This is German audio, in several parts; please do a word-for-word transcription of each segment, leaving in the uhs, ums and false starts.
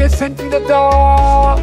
Wir sind wieder da.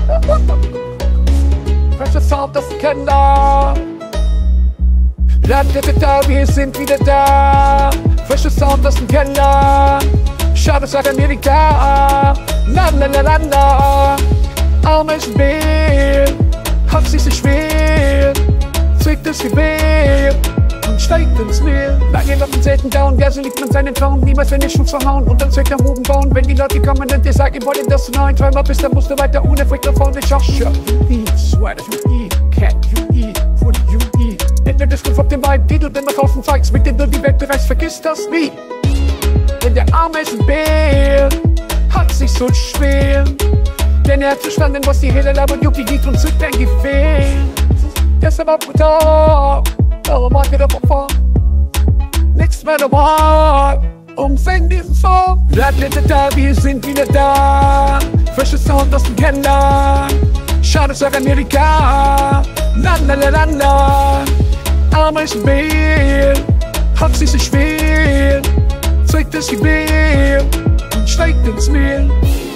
Frischer Sound, das Kenner. Da, da, da, da, wir sind wieder da. Frischer Sound aus dem Keller. Schade, sag Amerika. Na, na, na, na, na. Ameisenbär hat sich so schwer. Zwickt das Gewehr und steigt ins Meer. Lange Waffen selten down, Gase liegt man seinen Traum. Niemals wenn ich Schutz verhauen und dann zweckt am Boden bauen. Wenn die Leute kommen und dir sagen, wollen das du nein Träumer bist, dann musst du weiter ohne Frick nach vorne schauen. You eat, sweater, you eat, cat, you eat, food, you eat. Nicht nur das Griff auf den beiden Titel, wenn man draußen zeigst, mit dem du die Welt bereist, vergiss das nie. Denn der Ameisenbär hat sich so schwer. Denn er hat verstanden, was die Helle labert, juckt die Gift und zückt ein Gefäß. Deshalb ab und da, aber mag wieder vor. Nichts mehr dabei, umfängt diesen Song. Da, da, da, da, wir sind wieder da. Frischer Sound aus dem Keller. Schade, sag Amerika. Na, na, na, na, na. Ameisenbär hat sich so schwer. Zeigt das Gewehr und steigt ins Meer.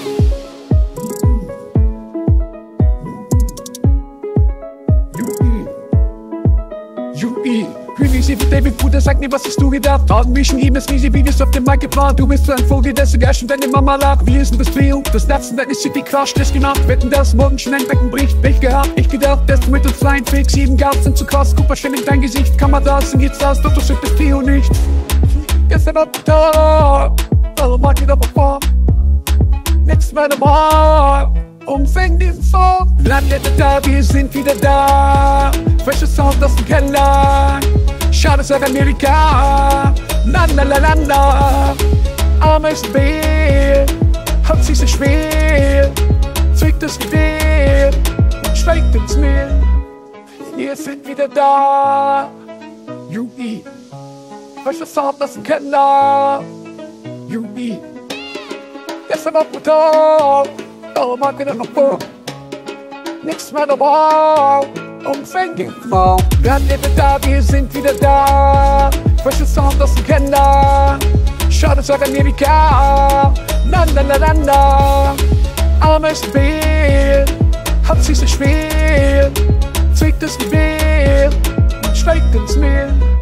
Wie David Bruder, sag mir, was hast du gedacht? Fragen mich schon ihm, das riesige Videos auf dem Mic geplant. Du bist so ein Vogel, der sogar schon deine Mama lacht. Wie ist denn das Trio? Das Nerven, deine City Crash, das gemacht. Wetten, dass morgen schon ein Becken bricht. Pech gehabt, ich gedacht, dass du mit uns rein fix. Sieben Gas sind zu krass, guck mal schnell in dein Gesicht. Kann man das und jetzt das, doch du schützt das Trio nicht. Gestern ab da, also mag ich aber vor. Nichts mehr dabei, umfängt diesen Song. La, la, da, wir sind wieder da. Frischer Sound aus dem Keller. Schade, sag Amerika. Na, na, na, na, na. Ameisenbär hat sich so schwer. Zwickt das Gewehr und steigt ins Meer. Wir sind wieder da. You eat. Frischer Sound aus dem Keller. You eat. Gestern ab und da, aber mag wieder noch vor. Nichts mehr dabei. Umfängt den Song. Wir leben da, wir sind wieder da. Frischer Sound aus dem Keller. Schade, sag Amerika. Na, na, na, na, na. Ameisenbär hat sich so schwer. Zwickt das Gewehr und steigt ins Meer.